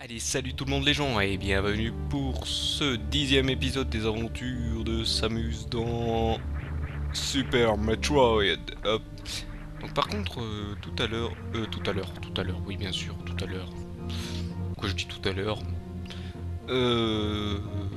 Allez, salut tout le monde les gens et bienvenue pour ce 10e épisode des aventures de Samus dans Super Metroid. Hop. Donc par contre, tout à l'heure, oui bien sûr, tout à l'heure. Pourquoi je dis tout à l'heure Euh...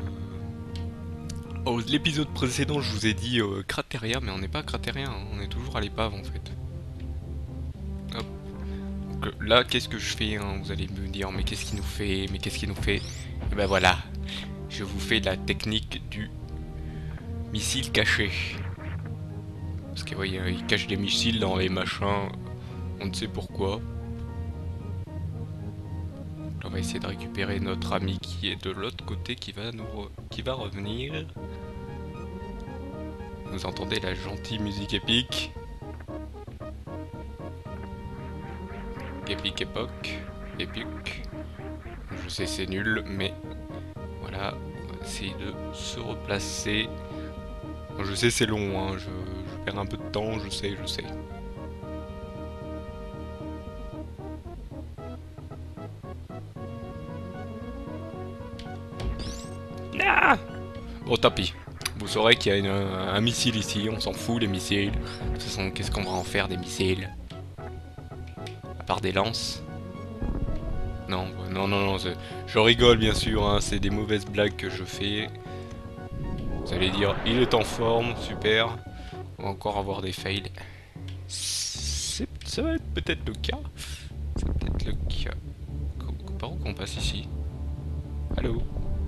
Oh, l'épisode précédent, je vous ai dit Crateria, mais on n'est pas à Crateria, hein, on est toujours à l'épave en fait. Hop. Donc là, qu'est-ce que je fais hein, vous allez me dire, mais qu'est-ce qu'il nous fait? Mais qu'est-ce qu'il nous fait? Et ben voilà, je vous fais la technique du missile caché. Parce que oui, il cache des missiles dans les machins, on ne sait pourquoi. On va essayer de récupérer notre ami qui est de l'autre côté, qui va revenir. Vous entendez la gentille musique épique. Épique époque. Épique. Je sais c'est nul, mais voilà. On va essayer de se replacer. Je sais c'est long, hein, je perds un peu de temps, je sais. Ah bon, tant pis. Vous saurez qu'il y a un missile ici, on s'en fout les missiles. De toute façon, qu'est-ce qu'on va en faire des missiles? À part des lances? Non, non, je rigole bien sûr, hein, c'est des mauvaises blagues que je fais. Vous allez dire, il est en forme, super. On va encore avoir des fails. Ça va être peut-être le cas. Ça va peut-être le cas. Par où qu'on passe ici? Allô?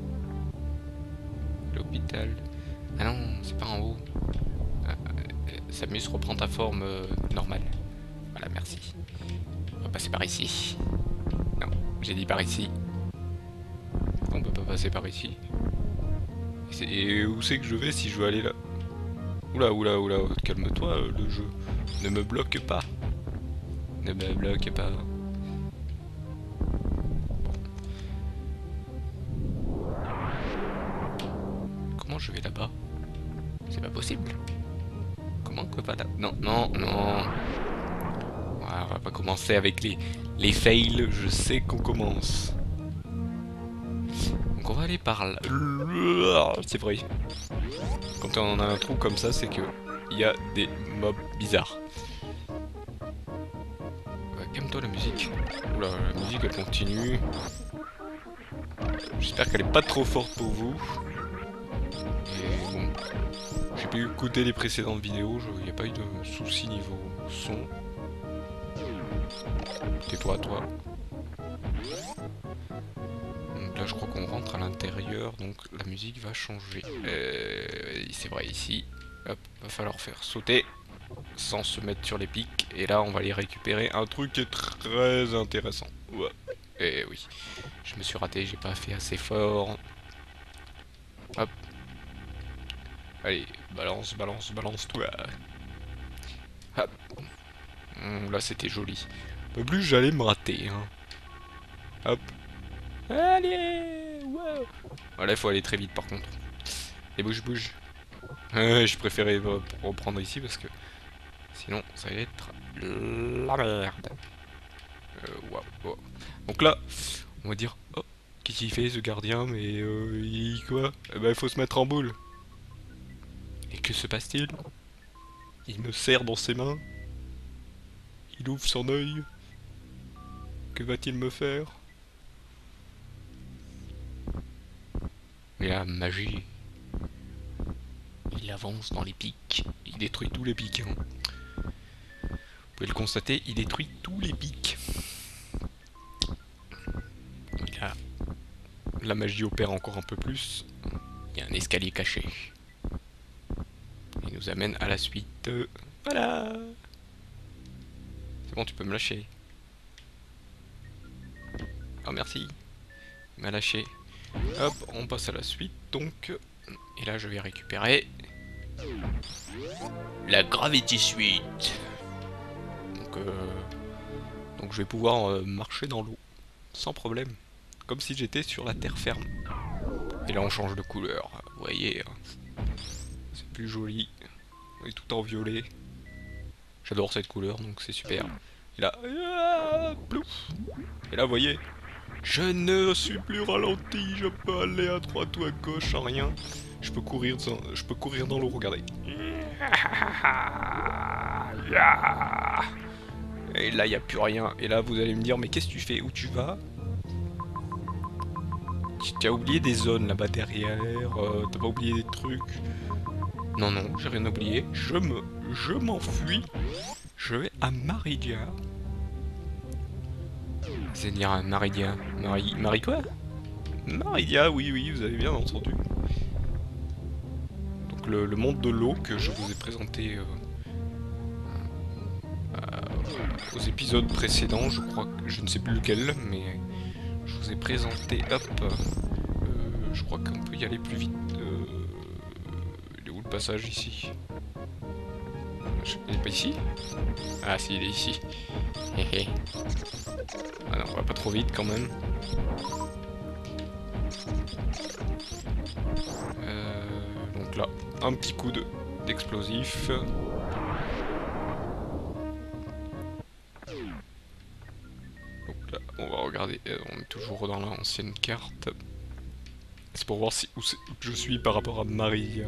L'hôpital. Ah non, c'est pas en haut. Samus, reprend ta forme normale. Voilà, merci. On va passer par ici. Non, j'ai dit par ici. On peut pas passer par ici. Et où c'est que je vais si je veux aller là? Oula, calme-toi le jeu. Ne me bloque pas. Ne me bloque pas. Comment je vais là-bas? C'est pas possible. Comment que va là? Non. Ouais, on va pas commencer avec les fails. Je sais qu'on commence. Donc on va aller par là. C'est vrai. Quand on a un trou comme ça, c'est que il y a des mobs bizarres. Ouais, calme-toi la musique. Oula, la musique elle continue. J'espère qu'elle est pas trop forte pour vous. Et bon, j'ai pu écouter les précédentes vidéos, il n'y a pas eu de soucis niveau son. Tais-toi, toi. Donc là, je crois qu'on rentre à l'intérieur, donc la musique va changer. C'est vrai, ici, hop, va falloir faire sauter sans se mettre sur les pics. Et là, on va aller récupérer un truc qui est très intéressant. Ouais. Et oui, je me suis raté, j'ai pas fait assez fort. Hop. Allez, balance, toi. Hop. Là, c'était joli. Pas plus, j'allais me rater. Hein. Hop. Allez, wow. Voilà, il faut aller très vite par contre. Et bouge. Je préférais reprendre ici parce que sinon ça va être la merde. Wow. Donc là, on va dire, oh, qu'est-ce qu'il fait ce gardien? Mais quoi? Eh ben, il faut se mettre en boule. Et que se passe-t-il? Il me serre dans ses mains. Il ouvre son œil. Que va-t-il me faire? Et la magie. Il avance dans les pics. Il détruit tous les pics. Hein. Vous pouvez le constater, il détruit tous les pics. Et là, la magie opère encore un peu plus. Il y a un escalier caché. Il nous amène à la suite. Voilà. C'est bon, tu peux me lâcher. Oh, merci. Il m'a lâché. Hop, on passe à la suite, donc. Et là, je vais récupérer la Gravity Suite. Donc je vais pouvoir marcher dans l'eau, sans problème. Comme si j'étais sur la terre ferme. Et là, on change de couleur. Vous voyez, hein. C'est plus joli. On est tout en violet. J'adore cette couleur, donc c'est super. Et là, plouf. Et là, vous voyez, Je ne suis plus ralenti, je peux aller à droite ou à gauche sans rien. Je peux courir dans l'eau, regardez. Et là, il n'y a plus rien. Et là, vous allez me dire, mais qu'est-ce que tu fais? Où tu vas? Tu as oublié des zones là-bas derrière. T'as pas oublié des trucs? Non, non, j'ai rien oublié. Je m'enfuis. Je vais à Maridia. C'est dire à Maridia. Marie quoi? Maridia, oui, oui, vous avez bien entendu. Donc le monde de l'eau que je vous ai présenté aux épisodes précédents, je crois que je ne sais plus lequel, mais je vous ai présenté, hop, je crois qu'on peut y aller plus vite. Il est où le passage ici? Il est pas ici? Ah si, il est ici. Ah non, on va pas trop vite quand même. Donc là, un petit coup d'explosif. Donc là, on va regarder, on est toujours dans l'ancienne carte. C'est pour voir où je suis par rapport à Marie.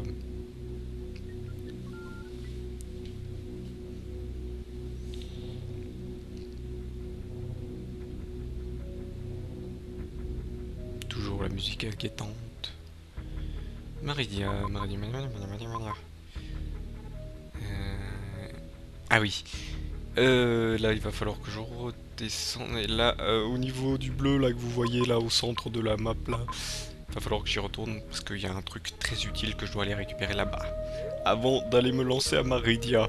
Toujours la musique inquiétante. Maridia. Ah oui. Là, il va falloir que je redescende. Et là, au niveau du bleu, là, que vous voyez, là, au centre de la map, là, il va falloir que j'y retourne, parce qu'il y a un truc très utile que je dois aller récupérer là-bas. Avant d'aller me lancer à Maridia.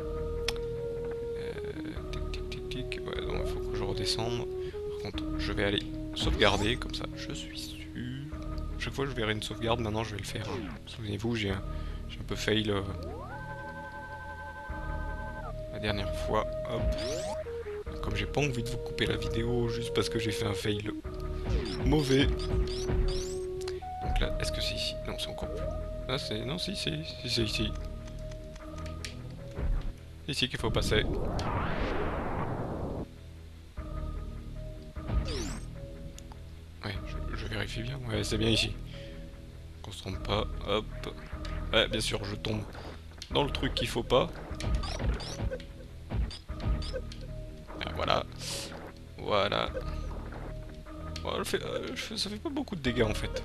Tic. Ouais, donc il faut que je redescende. Par contre, je vais aller sauvegarder, comme ça, je suis sûr. Chaque fois que je verrai une sauvegarde, maintenant, je vais le faire. Souvenez-vous, j'ai un peu fail... la dernière fois, hop. Comme j'ai pas envie de vous couper la vidéo juste parce que j'ai fait un fail mauvais. Donc là, est-ce que c'est ici? Non, c'est encore plus. Ah, c'est... Non, si, c'est ici. Ici qu'il faut passer. Ouais, je vérifie bien. Ouais, c'est bien ici. Qu'on se trompe pas. Hop. Ouais, bien sûr, je tombe dans le truc qu'il faut pas. Voilà. Voilà. Bon, ça fait pas beaucoup de dégâts en fait.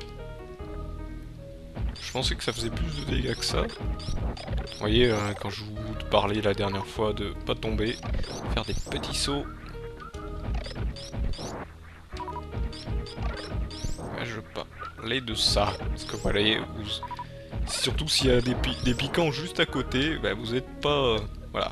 Je pensais que ça faisait plus de dégâts que ça. Vous voyez, quand je vous parlais la dernière fois de pas tomber, faire des petits sauts. Ouais, je parlais de ça. Parce que voilà, surtout s'il y a des piquants juste à côté, bah, vous êtes pas... voilà.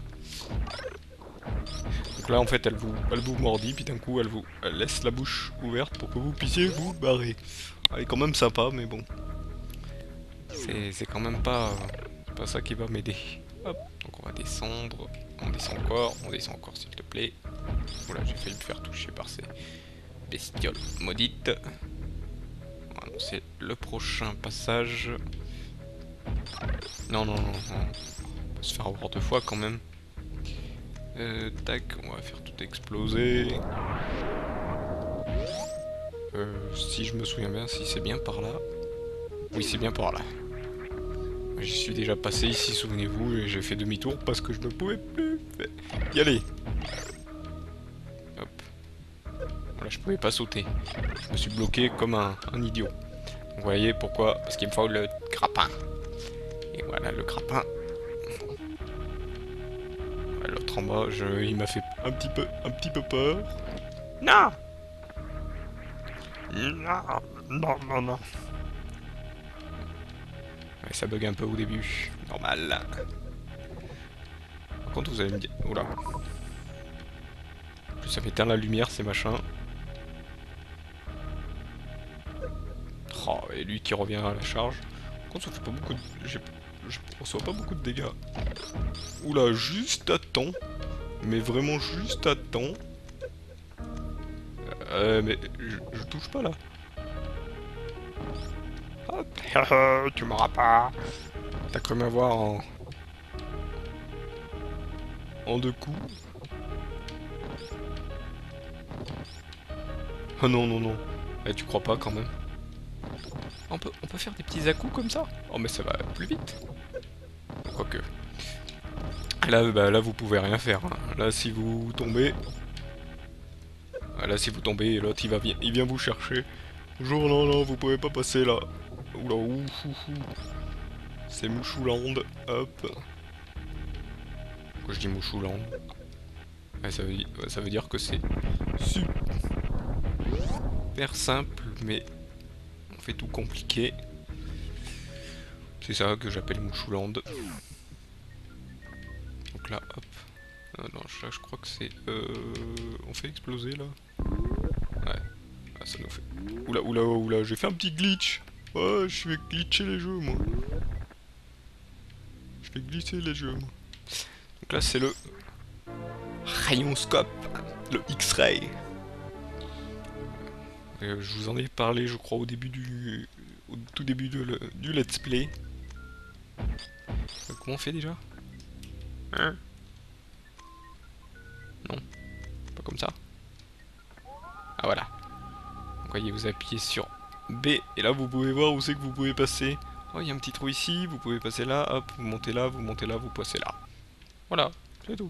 Donc là en fait elle vous mordit, puis d'un coup elle laisse la bouche ouverte pour que vous puissiez vous barrer. Elle est quand même sympa, mais bon. C'est quand même pas ça qui va m'aider. Hop, donc on va descendre, on descend encore s'il te plaît. Oula, j'ai failli me faire toucher par ces bestioles maudites. Voilà, c'est le prochain passage. Non, on va se faire avoir deux fois quand même. Tac, on va faire tout exploser. Si je me souviens bien, si c'est bien par là. Oui, c'est bien par là. J'y suis déjà passé ici, souvenez-vous, et j'ai fait demi-tour parce que je ne pouvais plus y aller. Hop. Voilà, je pouvais pas sauter. Je me suis bloqué comme un idiot. Donc, vous voyez pourquoi? Parce qu'il me faut le grappin. Et voilà le grappin. L'autre en bas, il m'a fait un petit peu peur. Non! Non. Ouais, ça bug un peu au début. Normal. Par contre, vous allez me dire... Oula. En plus, ça m'éteint la lumière, ces machins. Oh, et lui qui revient à la charge. Par contre, ça fait pas beaucoup de... Je reçois pas beaucoup de dégâts. Oula, juste à temps. Mais vraiment juste à temps. Mais je touche pas là. Hop. Tu m'auras pas. T'as cru m'avoir en deux coups. Oh non, non, non. Eh, tu crois pas quand même? On peut faire des petits à-coups comme ça? Oh mais ça va plus vite. Quoique. Là, bah, là vous pouvez rien faire. Hein. Là si vous tombez... Là si vous tombez, l'autre il vient vous chercher. Bonjour, non, non, vous pouvez pas passer là. Oula, ouf, ouf, ouf. C'est Mouchouland, hop. Pourquoi je dis Mouchouland? Ouais, ça veut dire que c'est super simple, mais on fait tout compliqué. C'est ça que j'appelle Mouchouland. Donc là, hop. Non, là, je crois que c'est... On fait exploser, là. Ouais. Ah, ça nous fait... Oula, oula, oula, j'ai fait un petit glitch. Ouais, je vais glitcher les jeux, moi. Je vais glisser les jeux, moi. Donc là, c'est le... Rayonscope. Le X-Ray. Je vous en ai parlé, je crois, au tout début du let's play. Comment on fait déjà? Hein? Non, pas comme ça. Ah voilà. Donc voyez, vous appuyez sur B et là vous pouvez voir où c'est que vous pouvez passer. Oh, il y a un petit trou ici, vous pouvez passer là, hop, vous montez là, vous montez là, vous passez là. Voilà, c'est tout.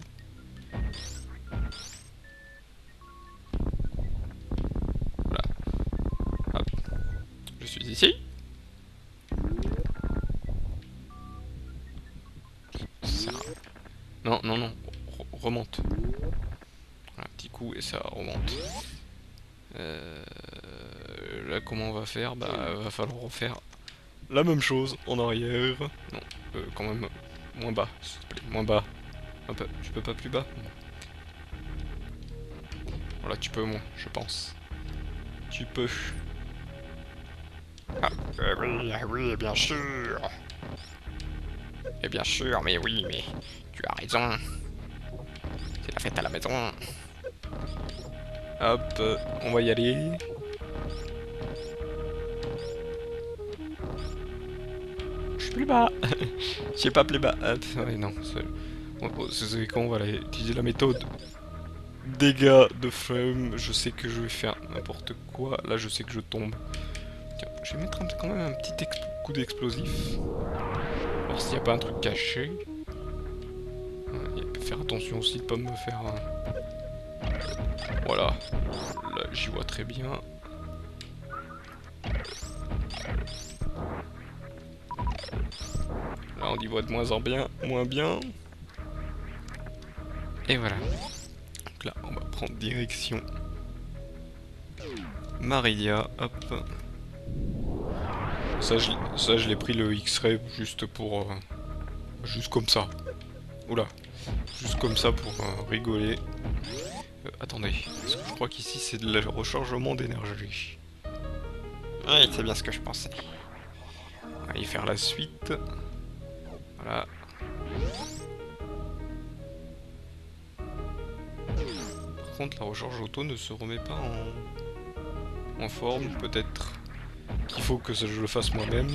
Voilà. Hop. Je suis ici. Ça... Non, non, non. Remonte. Voilà, un petit coup et ça remonte. Là, comment on va faire? Bah, va falloir refaire la même chose en arrière. Non, quand même moins bas, s'il te plaît, moins bas. Un peu, tu peux pas plus bas? Voilà, tu peux moins, je pense. Tu peux. Ah, oui, bien sûr. Et bien sûr, mais oui, mais tu as raison. C'est la fête à la maison. Hop, on va y aller. Je suis plus bas. J'ai pas plus bas. Hop, ouais, non. C'est quand on va utiliser la méthode dégâts de frame. Je sais que je vais faire n'importe quoi. Là, je sais que je tombe. Tiens, je vais mettre quand même un petit coup d'explosif. Voir s'il n'y a pas un truc caché. Il peut faire attention aussi de pas me faire un... Voilà. Là, j'y vois très bien. Là, on y voit de moins en moins bien. Et voilà. Donc là, on va prendre direction Maridia. Hop. Ça, je l'ai pris le X-Ray juste pour... juste comme ça. Oula. Juste comme ça pour rigoler. Attendez. Parce que je crois qu'ici, c'est de le rechargement d'énergie. Oui, c'est bien ce que je pensais. On va y faire la suite. Voilà. Par contre, la recharge auto ne se remet pas en forme. Peut-être qu'il faut que je le fasse moi-même.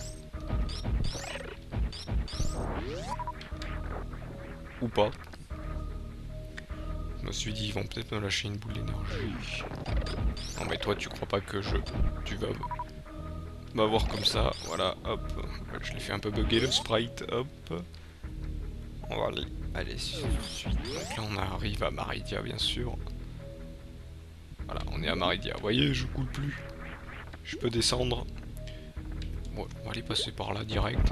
Ou pas. Je me suis dit, ils vont peut-être me lâcher une boule d'énergie. Non mais toi, tu crois pas que tu vas m'avoir comme ça. Voilà, hop. Je l'ai fait un peu bugger le sprite, hop. On va aller sur suite. Donc là, on arrive à Maridia, bien sûr. Voilà, on est à Maridia. Vous voyez, je coule plus. Je peux descendre. Bon, on va aller passer par là direct.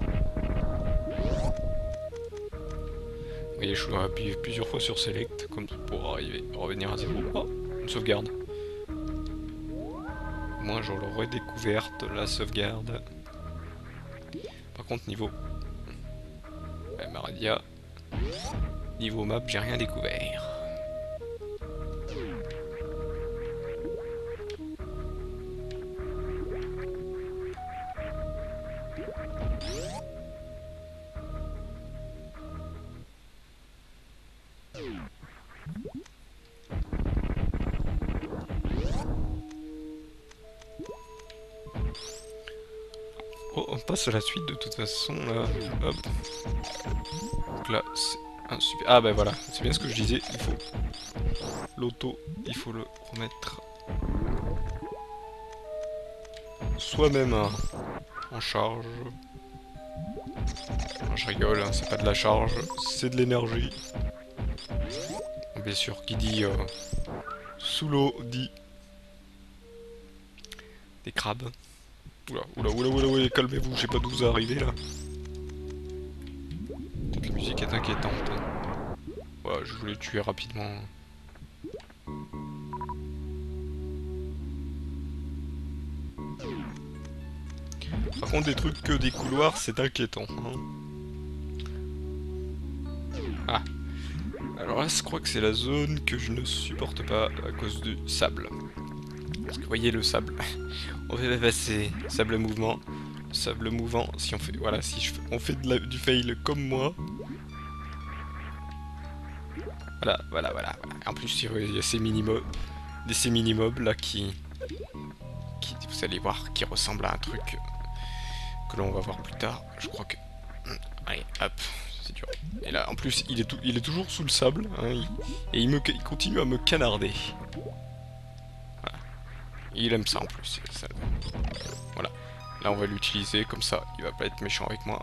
Vous voyez, je dois appuyer plusieurs fois sur Select, comme pour revenir à zéro. Oh, une sauvegarde. Moi, je l'aurais découverte, la sauvegarde. Par contre, niveau... Maridia... Niveau map, j'ai rien découvert. Oh, on passe à la suite de toute façon là. Hop. Donc là, c'est un super. Ah bah voilà, c'est bien ce que je disais. Il faut l'auto, il faut le remettre soi-même en charge. Non, je rigole, hein, c'est pas de la charge, c'est de l'énergie. Bien sûr, qui dit sous l'eau dit des crabes. Oula, oula, oula, oula, oula, calmez-vous, je sais pas d'où vous arrivez là. Cette musique est inquiétante. Voilà, je voulais tuer rapidement. Par contre, des trucs que des couloirs, c'est inquiétant. Hein. Ah. Alors là, je crois que c'est la zone que je ne supporte pas à cause du sable. Parce que vous voyez le sable. On fait passer sable mouvement. Sable mouvant, si on fait... Voilà, si on fait du fail comme moi. Voilà, voilà, voilà. En plus, il y a ces mini-mobs. Ces mini-mobs là qui... Vous allez voir, qui ressemblent à un truc que l'on va voir plus tard. Je crois que... Allez, hop, c'est dur. Et là, en plus, il est toujours sous le sable. Hein, et il continue à me canarder. Voilà. Il aime ça en plus. Ça. Voilà. Là, on va l'utiliser comme ça. Il va pas être méchant avec moi.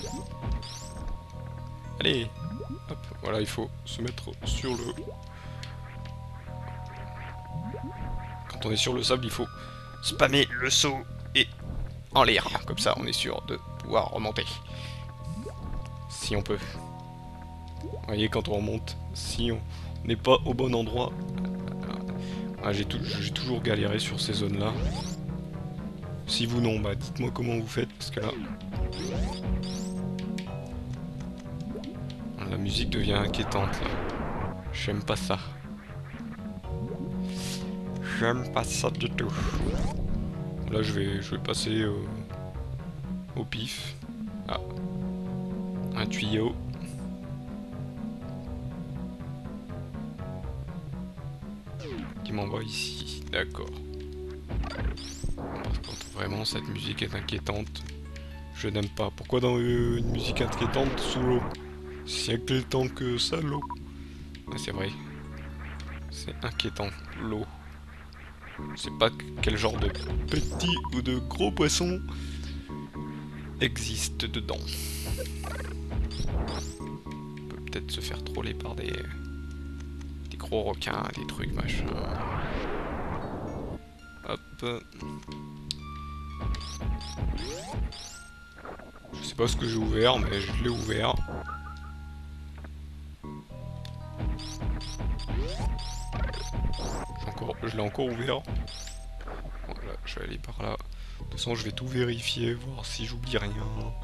Allez. Hop. Voilà, il faut se mettre sur le... Quand on est sur le sable, il faut spammer le saut et en l'air. Comme ça, on est sûr de pouvoir remonter. Si on peut. Vous voyez, quand on remonte, si on n'est pas au bon endroit... j'ai toujours galéré sur ces zones-là. Si vous non, bah dites-moi comment vous faites, parce que là... La musique devient inquiétante, là. J'aime pas ça. J'aime pas ça du tout. Là, je vais passer au pif. Ah. Un tuyau. Qui m'envoie ici. D'accord. Par contre, vraiment, cette musique est inquiétante. Je n'aime pas. Pourquoi dans une musique inquiétante sous l'eau? C'est inquiétant que ça, l'eau. Ah, c'est vrai. C'est inquiétant, l'eau. Je sais pas quel genre de petit ou de gros poisson existe dedans. On peut peut-être se faire troller par des gros requins, des trucs machin. Hop. Je sais pas ce que j'ai ouvert, mais je l'ai ouvert. Je l'ai encore ouvert. Voilà, je vais aller par là. De toute façon, je vais tout vérifier, voir si j'oublie rien.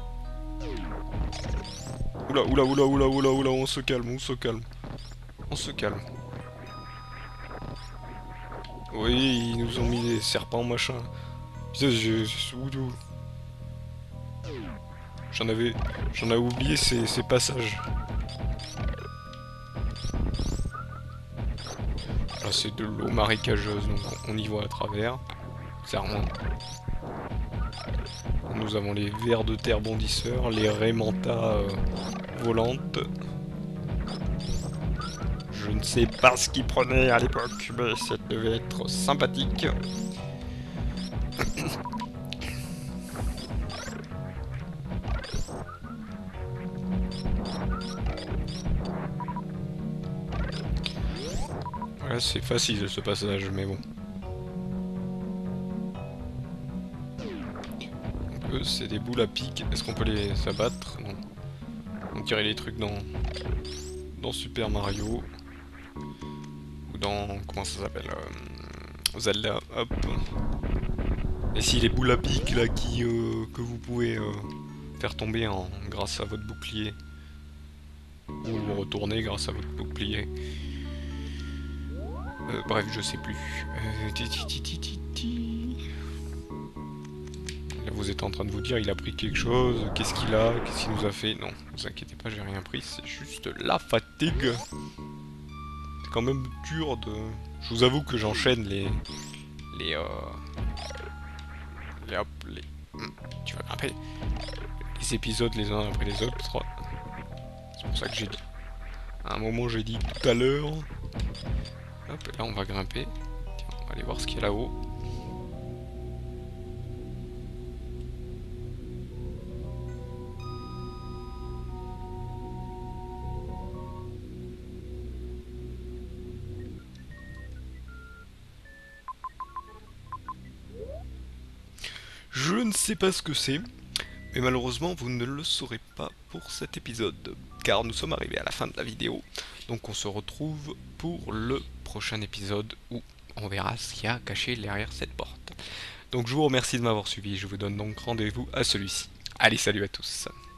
Oula, oula, oula, oula, oula, oula, on se calme, on se calme. On se calme. Oui, ils nous ont mis des serpents, machin. Putain, j'en avais oublié ces passages. Là, c'est de l'eau marécageuse, donc on y voit à travers. Clairement. Nous avons les vers de terre bondisseurs, les raies manta volantes. Je ne sais pas ce qu'ils prenaient à l'époque, mais ça devait être sympathique. Voilà, c'est facile ce passage, mais bon. C'est des boules à pic. Est-ce qu'on peut les abattre? Non. On dirait les trucs dans Super Mario. Ou dans... Comment ça s'appelle Zelda. Hop. Et si les boules à pic là que vous pouvez faire tomber grâce à votre bouclier. Ou retourner grâce à votre bouclier. Bref, je sais plus. Là, vous êtes en train de vous dire, il a pris quelque chose, qu'est-ce qu'il a, qu'est-ce qu'il nous a fait? Non, ne vous inquiétez pas, j'ai rien pris, c'est juste la fatigue. C'est quand même dur de... Je vous avoue que j'enchaîne tu vas grimper. Les épisodes les uns après les autres. C'est pour ça que j'ai dit. À un moment, j'ai dit tout à l'heure. Hop, et là, on va grimper. Tiens, on va aller voir ce qu'il y a là-haut. ne sais pas ce que c'est, mais malheureusement vous ne le saurez pas pour cet épisode, car nous sommes arrivés à la fin de la vidéo, donc on se retrouve pour le prochain épisode où on verra ce qu'il y a caché derrière cette porte. Donc je vous remercie de m'avoir suivi, je vous donne donc rendez-vous à celui-ci. Allez, salut à tous.